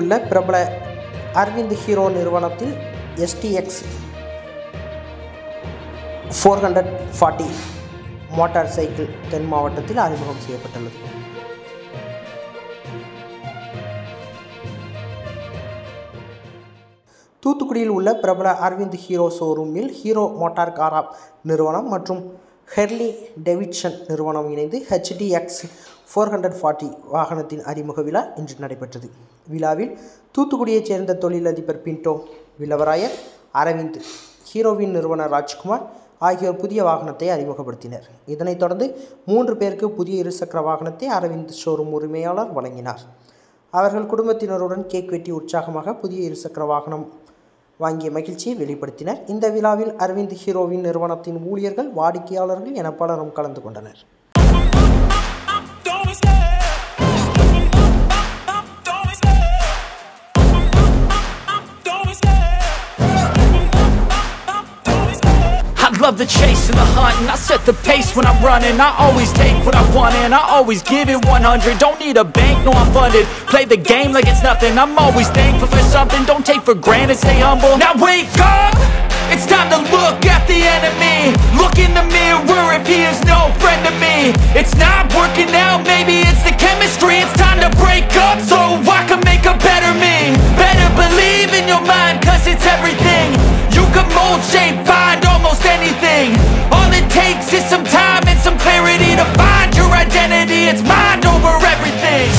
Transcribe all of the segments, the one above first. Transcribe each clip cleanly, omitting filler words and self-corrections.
உள்ள பிரபல அரவிந்த் ஹீரோ நிறுவனத்தில் STX 440 மோட்டார் சைக்கிள் தென் மாவட்டத்தில் அறிமுகம் செய்யப்பட்டுள்ளது. தூத்துக்குடியில் உள்ள பிரபல அரவிந்த் ஹீரோ ஷோரூமில் ஹீரோ மோட்டார் கார் நிறுவனம் மற்றும் ஹெர்லி டேவிட்சன் நிறுவனம் இணைந்து HDX 440 வாகனத்தின் அறிமுக விழா இன்று நடைபெற்றது. விழாவில் தூத்துக்குடியைச் சேர்ந்த தொழிலதிபர் பின்டோ வில்லவராயர், அரவிந்த் ஹீரோவின் நிறுவனர் ராஜ்குமார் ஆகியோர் புதிய வாகனத்தை அறிமுகப்படுத்தினர். இதனைத் தொடர்ந்து 3 பேருக்கு புதிய இருசக்கர வாகனத்தை அரவிந்த் ஷோரூம் உரிமையாளர் வழங்கினார். அவர்கள் குடும்பத்தினருடன் கேக் வெட்டி உற்சாகமாக புதிய இருசக்கர வாகனம் வாங்கிய மகிழ்ச்சியை வெளிப்படுத்தினர். இந்த விழாவில் அரவிந்த் ஹீரோவின் நிறுவனத்தின் ஊழியர்கள், வாடிக்கையாளர்கள் என பலரும் கலந்து கொண்டனர். Love the chase and the hunt, and I set the pace when I'm running. I always take what I want and I always give it 100. Don't need a bank, no I'm funded. Play the game like it's nothing. I'm always thankful for something. Don't take for granted, stay humble. Now wake up, it's time to look at the enemy. Look in the mirror if he is no friend to me. It's not working out, maybe it's the chemistry. It's time to break up so I can make a better me. Better believe in your mind, cause it's everything. You can mold, shape, find almost anything. All it takes is some time and some clarity to find your identity. It's mind over everything.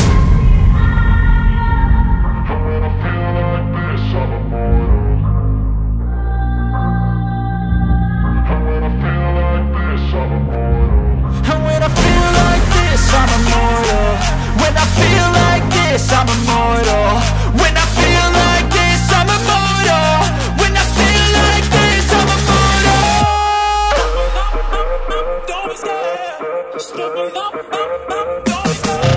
And when I feel like this, I'm immortal. When I feel like this, I'm immortal. When I feel like this, I'm immortal. When I feel like this, I'm immortal. Don't be scared. Step it up, don't be scared.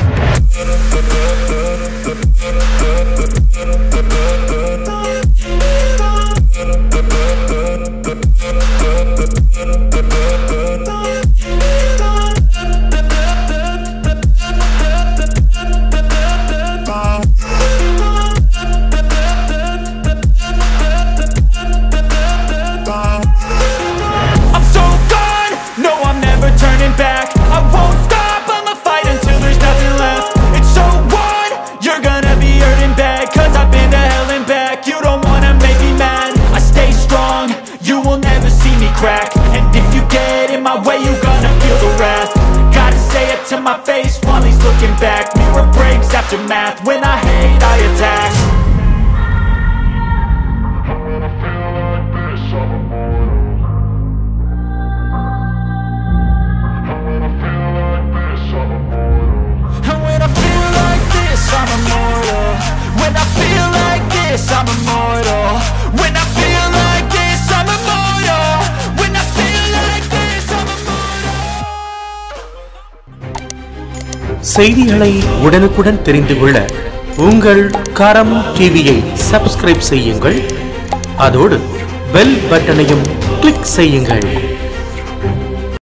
Crack. And if you get in my way, you gonna feel the wrath. Gotta say it to my face while he's looking back. Mirror breaks after math. When I hate, I attack. And when I feel like this, I'm immortal. When I feel like this, I'm immortal. When I feel like this, I'm immortal. செய்திகளை உடனுக்குடன் தெரிந்து கொள்ள உங்கள் கரம் டிவியை subscribe செய்யுங்கள். அதோடு bell பட்டனையும் click செய்யுங்கள்.